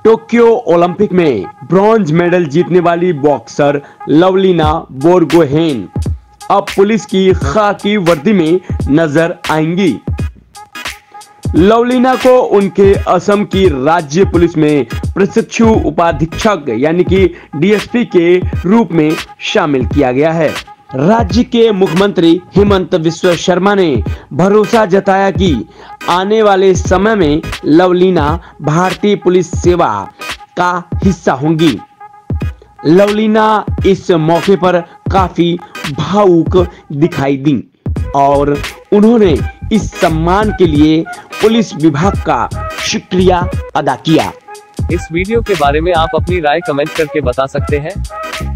Tokyo Olympic में bronze medal जीतने वाली बॉक्सर लवलीना बोरगोहेन अब पुलिस की खाकी वर्दी में नजर आएंगी। लवलीना को उनके असम की राज्य पुलिस में प्रशिक्षु उपाधीक्षक यानी कि डीएसपी के रूप में शामिल किया गया है। राज्य के मुख्यमंत्री हेमंत बिस्वा शर्मा ने भरोसा जताया कि आने वाले समय में लवलीना भारतीय पुलिस सेवा का हिस्सा होंगी। लवलीना इस मौके पर काफी भावुक दिखाई दी और उन्होंने इस सम्मान के लिए पुलिस विभाग का शुक्रिया अदा किया। इस वीडियो के बारे में आप अपनी राय कमेंट करके बता सकते हैं।